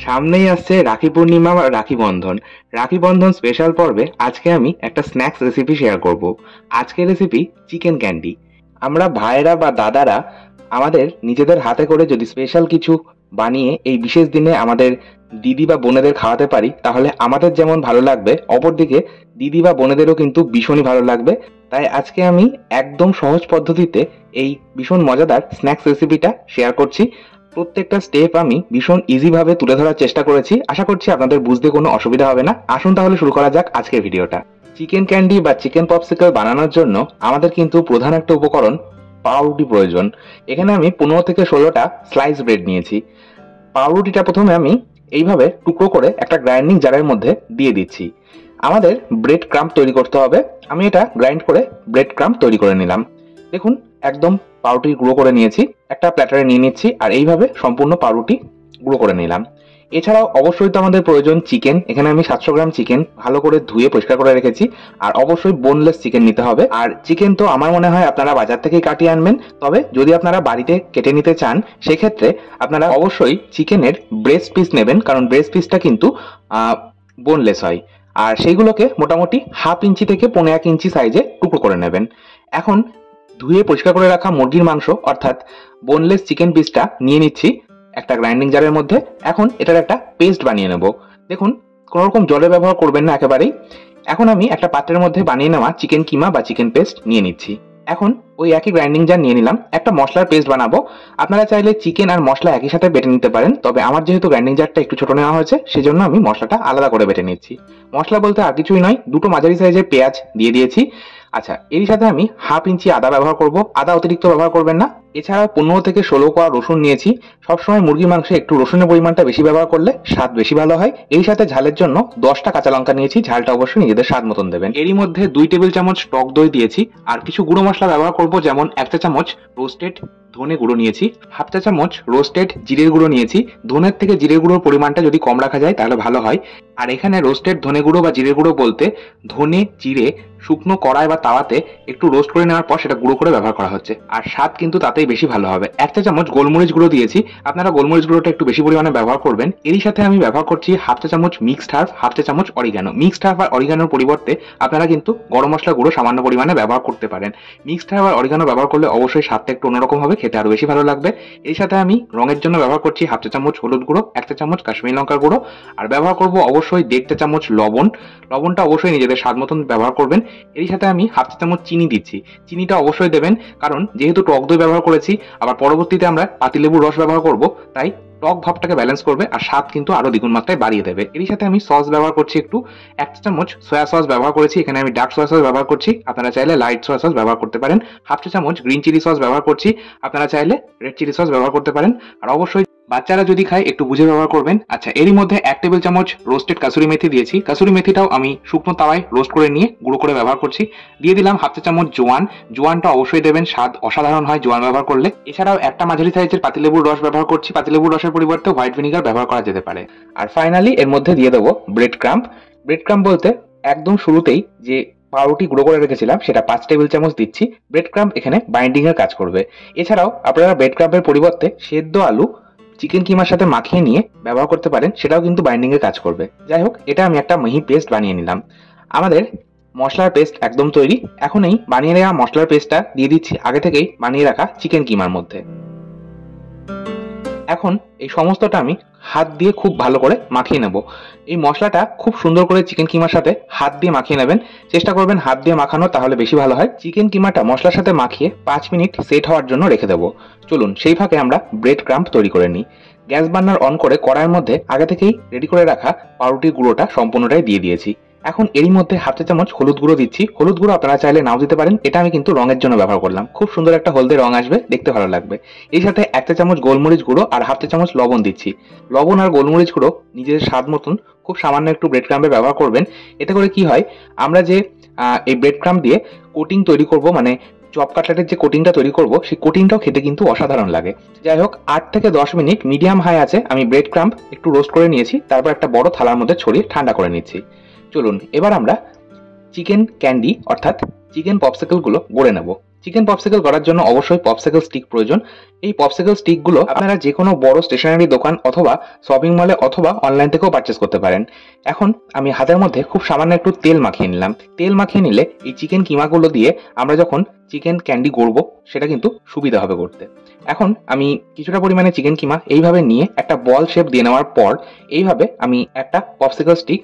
সামনেই আসছে রাখি পূর্ণিমা বা রাখি বন্ধন। রাখি বন্ধন স্পেশাল পর্বে আজকে আমি একটা স্ন্যাক্স রেসিপি শেয়ার করব। আজকের রেসিপি চিকেন ক্যান্ডি। আমরা ভাইয়েরা বা দাদারা আমাদের নিজেদের হাতে করে যদি স্পেশাল কিছু বানিয়ে এই বিশেষ দিনে আমাদের দিদি বা বোনেদের খাওয়াতে পারি, তাহলে আমাদের যেমন ভালো লাগবে, অপরদিকে দিদি বা বোনেদেরও কিন্তু ভীষণই ভালো লাগবে। তাই আজকে আমি একদম সহজ পদ্ধতিতে এই ভীষণ মজাদার স্ন্যাক্স রেসিপিটা শেয়ার করছি। প্রত্যেকটা স্টেপ আমি ভীষণ ইজি ভাবে তুলে ধরার চেষ্টা করেছি। আশা করছি আপনাদের বুঝতে কোনো অসুবিধা হবে না। আসুন তাহলে শুরু করা যাক আজকের ভিডিওটা। চিকেন ক্যান্ডি বা চিকেন পপসিকল বানানোর জন্য আমাদের কিন্তু প্রধান একটা উপকরণ পাউরুটি প্রয়োজন। এখানে আমি 15 থেকে 16টা স্লাইস ব্রেড নিয়েছি। পাউরুটিটা প্রথমে আমি এইভাবে টুকরো করে একটা গ্রাইন্ডিং জারের মধ্যে দিয়ে দিচ্ছি। আমাদের ব্রেড ক্রাম্প তৈরি করতে হবে। আমি এটা গ্রাইন্ড করে ব্রেড ক্রাম্প তৈরি করে নিলাম। দেখুন, একদম পাউরুটি গুঁড়ো করে নিয়েছি। একটা প্ল্যাটারে নিয়ে নিচ্ছি আর এইভাবে সম্পূর্ণ পাউরুটি গুঁড়ো করে নিলাম। এছাড়াও অবশ্যই তো আমাদের প্রয়োজন চিকেন। এখানে আমি 700 গ্রাম চিকেন ভালো করে ধুয়ে পরিষ্কার করে রেখেছি। আর অবশ্যই বোনলেস চিকেন নিতে হবে। আর চিকেন তো আমার মনে হয় আপনারা বাজার থেকেই কাটিয়ে আনবেন। তবে যদি আপনারা বাড়িতে কেটে নিতে চান, সেক্ষেত্রে আপনারা অবশ্যই চিকেনের ব্রেস্ট পিস নেবেন, কারণ ব্রেস্ট পিসটা কিন্তু বোনলেস হয়। আর সেইগুলোকে মোটামুটি 1/2 ইঞ্চি থেকে 1.5 ইঞ্চি সাইজে টুকরো করে নেবেন। এখন ধুয়ে পরিষ্কার করে রাখা মুরগির মাংস অর্থাৎ বোনলেস চিকেন পিসটা নিয়ে নিচ্ছি একটা গ্রাইন্ডিং জারের মধ্যে। এখন এটার একটা পেস্ট বানিয়ে নেব। দেখুন, কোনো রকম জলের ব্যবহার করবেন না একেবারেই। এখন আমি একটা পাত্রের মধ্যে বানিয়ে নেওয়া চিকেন কিমা বা চিকেন পেস্ট নিয়ে নিচ্ছি। এখন ওই একই গ্রাইন্ডিং জার নিয়ে নিলাম, একটা মশলার পেস্ট বানাবো। আপনারা চাইলে চিকেন আর মশলা একই সাথে বেটে নিতে পারেন, তবে আমার যেহেতু গ্রাইন্ডিং জারটা একটু ছোট নেওয়া হয়েছে, সেজন্য আমি মশলাটা আলাদা করে বেটে নিচ্ছি। মশলা বলতে আর কিছুই নয়, দুটো মাঝারি সাইজের পেঁয়াজ দিয়ে দিয়েছি। আচ্ছা, এর সাথে আমি 1/2 ইঞ্চি আদা ব্যবহার করব। আদা অতিরিক্ত ব্যবহার করবেন না। এছাড়াও 15 থেকে 16 কোয়া রসুন নিয়েছি। সবসময় মুরগির মাংসে একটু রসুনের পরিমাণটা বেশি ব্যবহার করলে স্বাদ বেশি ভালো হয়। এর সাথে ঝালের জন্য 10টা কাঁচা লঙ্কা নিয়েছি। ঝালটা অবশ্যই নিজেদের স্বাদ মতন দেবেন। এরই মধ্যে 2 টেবিল চামচ টক দই দিয়েছি। আর কিছু গুঁড়ো মশলা ব্যবহার করব, যেমন 1 চা চামচ রোস্টেড ধনে গুঁড়ো নিয়েছি, 1/2 চা চামচ রোস্টেড জিরের গুঁড়ো নিয়েছি। ধনের থেকে জিরের গুঁড়োর পরিমাণটা যদি কম রাখা যায় তাহলে ভালো হয়। আর এখানে রোস্টেড ধনে গুঁড়ো বা জিরের গুঁড়ো বলতে ধনে জিরে শুকনো কড়াই বা তাওয়াতে একটু রোস্ট করে নেওয়ার পর সেটা গুঁড়ো করে ব্যবহার করা হচ্ছে। আর স্বাদ কিন্তু তাতেই বেশি ভালো হবে। 1 চা চামচ গোলমরিচ গুঁড়ো দিয়েছি। আপনারা গোলমরিচ গুঁড়োটা একটু বেশি পরিমাণে ব্যবহার করবেন। এরই সাথে আমি ব্যবহার করছি 1/2 চা চামচ মিক্সড হার্ব, 1/2 চা চামচ অরিগানো। মিক্সড হার্ব আর অরিগানোর পরিবর্তে আপনারা কিন্তু গরম মশলা গুঁড়ো সামান্য পরিমাণে ব্যবহার করতে পারেন। মিক্সড হার্ব আর অরিগানো ব্যবহার করলে অবশ্যই স্বাদটা একটু অন্যরকম হবে, খেতে আরো বেশি ভালো লাগবে। এর সাথে আমি রঙের জন্য ব্যবহার করছি 1/2 চা চামচ হলুদ গুঁড়ো, 1 চা চামচ কাশ্মীরি লঙ্কার গুঁড়ো, আর ব্যবহার করব অবশ্যই 1.5 চা চামচ লবণ। লবণটা অবশ্যই নিজেদের স্বাদ মতন ব্যবহার করবেন। এর সাথে আমি 1/2 চা চামচ চিনি দিচ্ছি। চিনিটা অবশ্যই দেবেন, কারণ যেহেতু টক দই ব্যবহার করেছি, আবার পরবর্তীতে আমরা পাতিলেবুর রস ব্যবহার করব, তাই টক ভাবটাকে ব্যালেন্স করবে আর স্বাদ কিন্তু আরো দ্বিগুণ মাত্রায় বাড়িয়ে দেবে। এর সাথে আমি সস ব্যবহার করছি একটু, 1 চা চামচ সয়া সস ব্যবহার করেছি। এখানে আমি ডার্ক সয়া সস ব্যবহার করছি, আপনারা চাইলে লাইট সয়া সস ব্যবহার করতে পারেন। 1/2 চা চামচ গ্রিন চিলি সস ব্যবহার করছি, আপনারা চাইলে রেড চিলি সস ব্যবহার করতে পারেন। আর অবশ্যই বাচ্চারা যদি খায় একটু বুঝে ব্যবহার করবেন। আচ্ছা, এরই মধ্যে 1 টেবিল চামচ রোস্টেড কাসুরি মেথি দিয়েছি। কাসুরি মেথিটাও আমি শুকনো তাওয়ায় রোস্ট করে নিয়ে গুঁড়ো করে ব্যবহার করছি। দিয়ে দিলাম 1/2 চা চামচ জোয়ান। জোয়ানটা অবশ্যই দেবেন, স্বাদ অসাধারণ হয় জোয়ান ব্যবহার করলে। এছাড়াও একটা মাঝারি সাইজের পাতিলেবুর রস ব্যবহার করছি। পাতিলেবুর রসের পরিবর্তে হোয়াইট ভিনিগার ব্যবহার করা যেতে পারে। আর ফাইনালি এর মধ্যে দিয়ে দেবো ব্রেড ক্রাম্প। ব্রেড ক্রাম্প বলতে একদম শুরুতেই যে পাউরুটি গুঁড়ো করে রেখেছিলাম সেটা 5 টেবিল চামচ দিচ্ছি। ব্রেড ক্রাম্প এখানে বাইন্ডিং এর কাজ করবে। এছাড়াও আপনারা ব্রেড ক্রাম্পের পরিবর্তে সেদ্ধ আলু চিকেন কিমার সাথে মাখিয়ে নিয়ে ব্যবহার করতে পারেন, সেটাও কিন্তু বাইন্ডিং এর কাজ করবে। যাই হোক, এটা আমি একটা মিহি পেস্ট বানিয়ে নিলাম। আমাদের মশলার পেস্ট একদম তৈরি। এখন এই বানিয়ে নেওয়া মশলার পেস্টটা দিয়ে দিচ্ছি আগে থেকেই বানিয়ে রাখা চিকেন কিমার মধ্যে। এখন এই সমস্তটা আমি হাত দিয়ে খুব ভালো করে মাখিয়ে নেব। এই মশলাটা খুব সুন্দর করে চিকেন কিমার সাথে হাত দিয়ে মাখিয়ে নেবেন। চেষ্টা করবেন হাত দিয়ে মাখানো, তাহলে বেশি ভালো হয়। চিকেন কিমাটা মশলার সাথে মাখিয়ে 5 মিনিট সেট হওয়ার জন্য রেখে দেবো। চলুন সেই ফাঁকে আমরা ব্রেড ক্রাম্প তৈরি করে নিই। গ্যাস বার্নার অন করে কড়াইয়ের মধ্যে আগে থেকেই রেডি করে রাখা পাউরুটির গুঁড়োটা সম্পূর্ণটাই দিয়ে দিয়েছি। এখন এরই মধ্যে 1/2 চা চামচ হলুদ গুঁড়ো দিচ্ছি। হলুদ গুঁড়ো আপনারা চাইলে নাও দিতে পারেন, এটা আমি কিন্তু রঙের জন্য ব্যবহার করলাম। খুব সুন্দর একটা হলদে রং আসবে, দেখতে ভালো লাগবে। এর সাথে 1 চা চামচ গোলমরিচ গুঁড়ো আর 1/2 চা চামচ লবণ দিচ্ছি। লবণ আর গোলমরিচ গুঁড়ো নিজের স্বাদ মতন খুব সামান্য একটু ব্রেড ক্রাম্পে ব্যবহার করবেন। এতে করে কি হয়, আমরা যে এই ব্রেড ক্রাম্প দিয়ে কোটিং তৈরি করব, মানে চপ কাটলেটের যে কোটিংটা তৈরি করব, সেই কোটিংটাও খেতে কিন্তু অসাধারণ লাগে। যাই হোক, 8 থেকে 10 মিনিট মিডিয়াম হাই আছে আমি ব্রেড ক্রাম্প একটু রোস্ট করে নিয়েছি। তারপর একটা বড় থালার মধ্যে ছড়িয়ে ঠান্ডা করে নিচ্ছি। চলুন এবার আমরা চিকেন ক্যান্ডি অর্থাৎ চিকেন পপসিকল গুলো গড়ে নেব। চিকেন পপসিকল করার জন্য অবশ্যই পপসিকল স্টিক প্রয়োজন। এই পপসিকল স্টিকগুলো আপনারা যে কোনো বড় স্টেশনারি দোকান অথবা শপিং মলে অথবা অনলাইন থেকেও পারচেস করতে পারেন। এখন আমি হাতের মধ্যে খুব সামান্য একটু তেল মাখিয়ে নিলাম। তেল মাখিয়ে নিলে এই চিকেন কিমাগুলো দিয়ে আমরা যখন চিকেন ক্যান্ডি গড়ব সেটা কিন্তু সুবিধা হবে করতে। এখন আমি কিছুটা পরিমাণে চিকেন কিমা এইভাবে নিয়ে একটা বল শেপ দিয়ে নেওয়ার পর এইভাবে আমি একটা পপসিকল স্টিক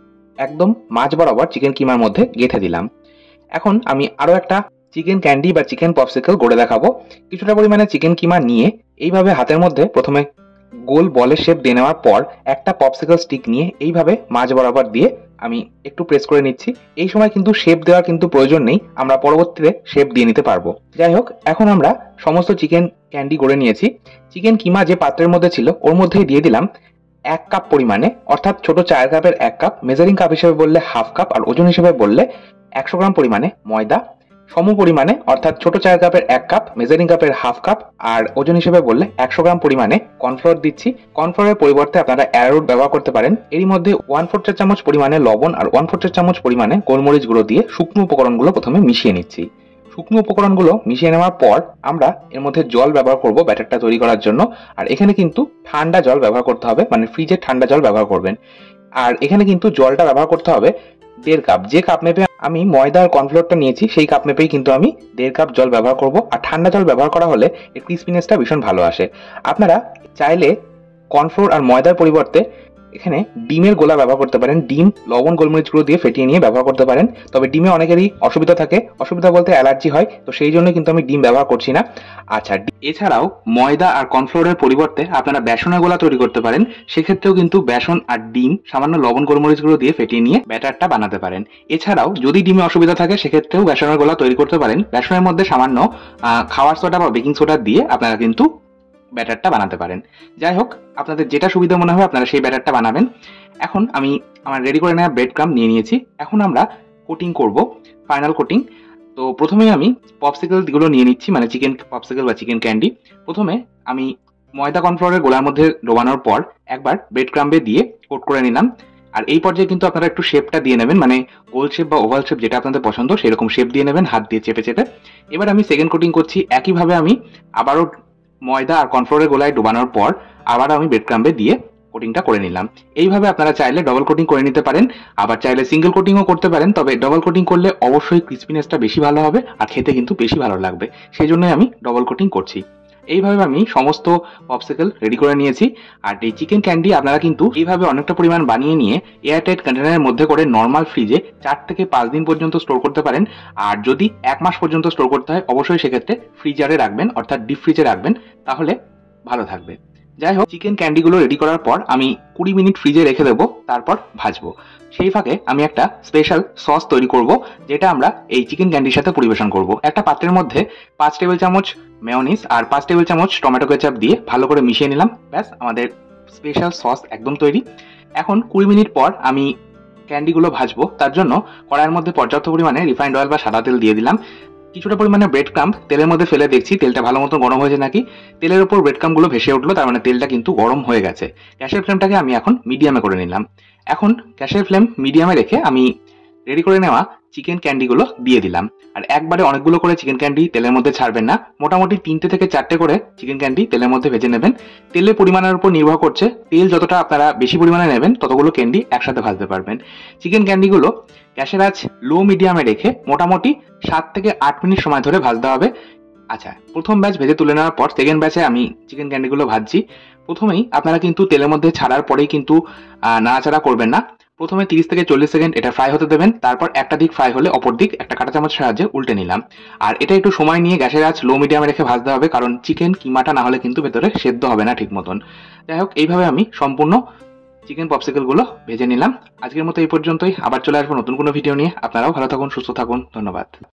একদম মাঝ বরাবর চিকেন কিমার মধ্যে গেঁথে দিলাম। এখন আমি আরো একটা চিকেন ক্যান্ডি বা চিকেন পপসিকল গড়ে দেখাবো। কিছুটা পরিমাণে চিকেন কিমা নিয়ে এইভাবে হাতের মধ্যে প্রথমে গোল বলের শেপ দিয়ে নেওয়ার পর একটা পপসিকল স্টিক নিয়ে এইভাবে মাঝ বরাবর দিয়ে আমি একটু প্রেস করে নিচ্ছি। এই সময় কিন্তু শেপ দেওয়ার কিন্তু প্রয়োজন নেই, আমরা পরবর্তীতে শেপ দিয়ে নিতে পারবো। যাই হোক, এখন আমরা সমস্ত চিকেন ক্যান্ডি গড়ে নিয়েছি। চিকেন কিমা যে পাত্রের মধ্যে ছিল ওর মধ্যেই দিয়ে দিলাম 1 কাপ পরিমাণে, অর্থাৎ ছোট চায়ের কাপের 1 কাপ, মেজারিং কাপ হিসেবে বললে হাফ কাপ, আর ওজন হিসেবে বললে 100 গ্রাম পরিমাণে ময়দা। সম পরিমাণে অর্থাৎ ছোট চায়ের কাপের 1 কাপ, মেজারিং কাপের হাফ কাপ, আর ওজন হিসেবে বললে 100 গ্রাম পরিমাণে কর্নফ্লোর দিচ্ছি। কর্নফ্লোরের পরিবর্তে আপনারা অ্যারারুট ব্যবহার করতে পারেন। এরই মধ্যে 1/4 চা চামচ পরিমাণে লবণ আর 1/4 চা চামচ পরিমাণে গোলমরিচ গুঁড়ো দিয়ে শুকনো উপকরণগুলো প্রথমে মিশিয়ে নিচ্ছি। শুকনো উপকরণগুলো মিশিয়ে নেওয়ার পর আমরা এর মধ্যে জল ব্যবহার করব ব্যাটারটা তৈরি করার জন্য। আর এখানে কিন্তু ঠান্ডা জল ব্যবহার করতে হবে, মানে ফ্রিজের ঠান্ডা জল ব্যবহার করবেন। আর এখানে কিন্তু জলটা ব্যবহার করতে হবে 1.5 কাপ। যে কাপ মেপে আমি ময়দা আর কর্নফ্লোরটা নিয়েছি সেই কাপ মেপেই কিন্তু আমি 1.5 কাপ জল ব্যবহার করব। আর ঠান্ডা জল ব্যবহার করা হলে এর ক্রিসপিনেসটা ভীষণ ভালো আসে। আপনারা চাইলে কর্নফ্লোর আর ময়দার পরিবর্তে এখানে ডিমের গোলা ব্যবহার করতে পারেন। ডিম লবণ গোলমরিচ গুঁড়ো দিয়ে ফেটিয়ে নিয়ে ব্যবহার করতে পারেন। তবে ডিমে অনেকেরই অসুবিধা থাকে, অসুবিধা বলতে অ্যালার্জি হয়, তো সেই জন্য কিন্তু আমি ডিম ব্যবহার করছি না। আচ্ছা, এছাড়াও ময়দা আর কর্নফ্লোরের পরিবর্তে আপনারা বেসনের গোলা তৈরি করতে পারেন। সেক্ষেত্রেও কিন্তু বেসন আর ডিম সামান্য লবণ গোলমরিচ গুঁড়ো দিয়ে ফেটিয়ে নিয়ে ব্যাটারটা বানাতে পারেন। এছাড়াও যদি ডিমে অসুবিধা থাকে সেক্ষেত্রেও বেসনের গোলা তৈরি করতে পারেন। বেসনের মধ্যে সামান্য খাওয়ার সোডা বা বেকিং সোডা দিয়ে আপনারা কিন্তু ব্যাটারটা বানাতে পারেন। যাই হোক, আপনাদের যেটা সুবিধা মনে হয় আপনারা সেই ব্যাটারটা বানাবেন। এখন আমি আমার রেডি করে নেওয়া ব্রেড ক্রাম্ব নিয়ে নিয়েছি। এখন আমরা কোটিং করব, ফাইনাল কোটিং। তো প্রথমেই আমি পপসিকল গুলো নিয়ে নিচ্ছি, মানে চিকেন পপসিকল বা চিকেন ক্যান্ডি। প্রথমে আমি ময়দা কর্নফ্লোরের গোলার মধ্যে ডোবানোর পর একবার ব্রেড ক্রাম্বে দিয়ে কোট করে নিলাম। আর এই পর্যায়ে কিন্তু আপনারা একটু শেপটা দিয়ে নেবেন, মানে গোল শেপ বা ওভাল শেপ যেটা আপনাদের পছন্দ সেরকম শেপ দিয়ে নেবেন হাত দিয়ে চেপে চেপে। এবার আমি সেকেন্ড কোটিং করছি। একইভাবে আমি আবারও ময়দা আর কর্নফ্লোরের গোলায় ডোবানোর পর আবার আমি ব্রেড ক্রাম্বে দিয়ে কোটিংটা করে নিলাম। এইভাবে আপনারা চাইলে ডবল কোটিং করে নিতে পারেন, আবার চাইলে সিঙ্গেল কোটিংও করতে পারেন। তবে ডবল কোটিং করলে অবশ্যই ক্রিসপিনেসটা বেশি ভালো হবে আর খেতে কিন্তু বেশি ভালো লাগবে, সেই জন্যই আমি ডবল কোটিং করছি। এইভাবে আমি সমস্ত পপসিকল রেডি করে নিয়েছি। আর এই চিকেন ক্যান্ডি আপনারা কিন্তু এইভাবে অনেকটা পরিমাণ বানিয়ে নিয়ে এয়ারটাইট কন্টেনারের মধ্যে করে নর্মাল ফ্রিজে 4 থেকে 5 দিন পর্যন্ত স্টোর করতে পারেন। আর যদি 1 মাস পর্যন্ত স্টোর করতে হয় অবশ্যই সেক্ষেত্রে ফ্রিজারে রাখবেন, অর্থাৎ ডিপ ফ্রিজে রাখবেন, তাহলে ভালো থাকবে। যাই হোক, চিকেন ক্যান্ডিগুলো রেডি করার পর আমি 20 মিনিট ফ্রিজে রেখে দেবো, তারপর ভাজবো। সেই ফাঁকে আমি একটা স্পেশাল সস তৈরি করব, যেটা আমরা এই চিকেন ক্যান্ডির সাথে পরিবেশন করব। একটা পাত্রের মধ্যে 5 টেবিল চামচ মেয়োনিজ আর 5 টেবিল চামচ টমেটো কেচাপ দিয়ে ভালো করে মিশিয়ে নিলাম। ব্যাস, আমাদের স্পেশাল সস একদম তৈরি। এখন 20 মিনিট পর আমি ক্যান্ডিগুলো ভাজবো, তার জন্য কড়াইয়ের মধ্যে পর্যাপ্ত পরিমাণে রিফাইন্ড অয়েল বা সাদা তেল দিয়ে দিলাম। কিছুটা পরিমাণে ব্রেড ক্রাম্ব তেলের মধ্যে ফেলে দেখছি তেলটা ভালো মতো গরম হয়েছে নাকি। তেলের উপর ব্রেড ক্রাম্বগুলো ভেসে উঠলো, তার মানে তেলটা কিন্তু গরম হয়ে গেছে। গ্যাসের ফ্লেমটাকে আমি এখন মিডিয়ামে করে নিলাম। এখন গ্যাসের ফ্লেম মিডিয়ামে রেখে আমি রেডি করে নেওয়া চিকেন ক্যান্ডিগুলো দিয়ে দিলাম। আর একবারে অনেকগুলো করে চিকেন ক্যান্ডি তেলের মধ্যে ছাড়বেন না, মোটামুটি 3টে থেকে 4টে করে চিকেন ক্যান্ডি তেলের মধ্যে ভেজে নেবেন। তেলের পরিমাণের উপর নির্ভর করছে, তেল যতটা আপনারা বেশি পরিমাণে নেবেন ততগুলো ক্যান্ডি একসাথে ভাজতে পারবেন। চিকেন ক্যান্ডিগুলো গ্যাসের আঁচ লো মিডিয়ামে রেখে মোটামুটি 7 থেকে 8 মিনিট সময় ধরে ভাজতে হবে। আচ্ছা, প্রথম ব্যাচ ভেজে তুলে নেওয়ার পর সেকেন্ড ব্যাচে আমি চিকেন ক্যান্ডিগুলো ভাজছি। প্রথমেই আপনারা কিন্তু তেলের মধ্যে ছাড়ার পরেই কিন্তু নাড়াচাড়া করবেন না। প্রথমে 30 থেকে 40 সেকেন্ড এটা ফ্রাই হতে দেবেন, তারপর একটা দিক ফ্রাই হলে অপর দিক একটা কাঁটা চামচ সাহায্যে উল্টে নিলাম। আর এটা একটু সময় নিয়ে গ্যাসের আঁচ লো মিডিয়ামে রেখে ভাজতে হবে, কারণ চিকেন কিমাটা না হলে কিন্তু ভেতরে সেদ্ধ হবে না ঠিক মতন। যাই হোক, এইভাবে আমি সম্পূর্ণ চিকেন পপসিকলগুলো ভেজে নিলাম। আজকের মতো এই পর্যন্তই, আবার চলে আসবো নতুন কোনো ভিডিও নিয়ে। আপনারাও ভালো থাকুন, সুস্থ থাকুন, ধন্যবাদ।